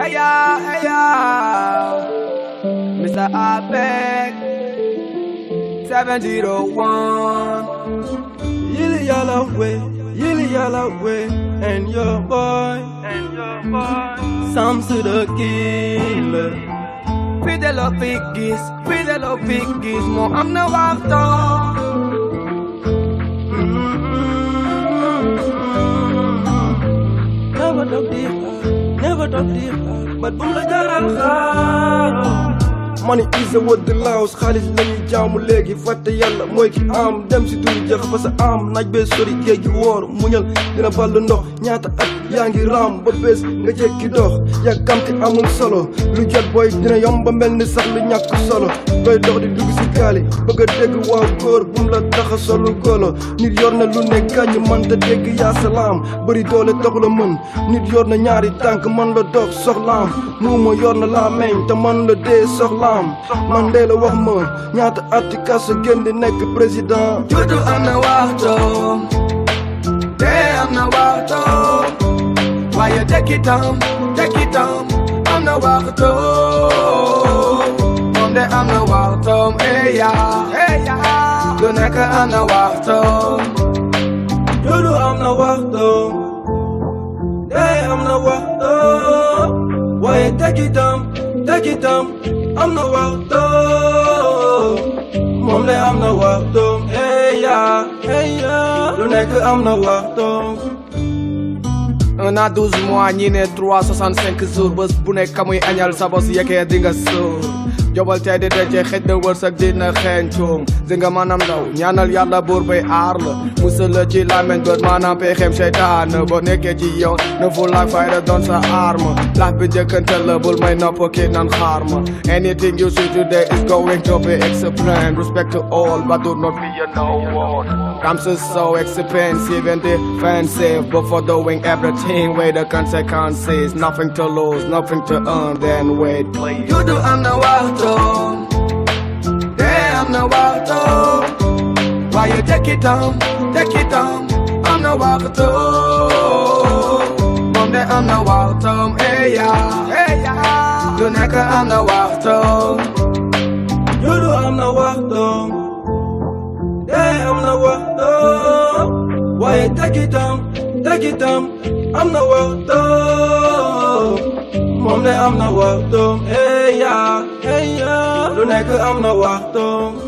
Hey yo, Mr. Abek 701. Yili yalla way, and your boy, Samsu the killer. Fidelo Figis, mo am na waxto. Never talk deep, but boom la jaral xaar. Money is a word the laws, xaalis lañuy jaamu léegi fàtte yàlla mooy ki am dem si duri jeex fa sa am naaj bee sori géej gi woor muñal dina ballu ndox ñaata at yaa ngi raam ba bés nga jekki dox yàkkamti amul solo lu jot booy dina yomb ba mel ni sax lu ñàkk solo doy dox di dugg si gaali bëgg a dégg waaw góor bum la taxa solu golo nit yor na lu ne gàññ man ta dégg yaa salaam bëri doole taxu la mën nit yor na ñaari tànk man la dox soxlaam muuma yor na laa meñ te man la dee soxlaam man dee la wax ma ñaata atti kaso génn di nekk président Juddu am na waxto, dee am na waxto, waaye tekkitam am na waxto. Moom de am na waxtom, lu nekk am na waxtom. Juddu am na waxto, dee am na waxto, waaye tekkitam am na waxto. Moom de am na waxtom, lu nekk am na waxtom. 1 an 12 mois ñi ne 365 jours bés bu nekk kamuy añal sa bos yekkee di nga sóor jobal tey di dece xëj na wërsëg dina xeeñ coom di nga maanaam ndaw ñaanal yàlla buur bay aar la musal la ci làmmeñ bët maanaam pexeem seytaan boo nekkee ci yoon ne fu laay fayda doon sa arme laaj bi njëkkante la bul may nopp kii nan xaar ma anything you see today is going to be explained respect to all but do not be a no one comes so expensive and defensive before doing everything weigh the consequences nothing to lose nothing to earn then wait please you do I'm the waxtom I'm the waxtom why you take it on I'm the waxtom mom de I'm the waxtom lu nekk I'm the waxtom you do I'm the waxtom I'm the waxtom why you take it on I'm the waxtom mom de I'm the waxtom lu nekk am na waxtom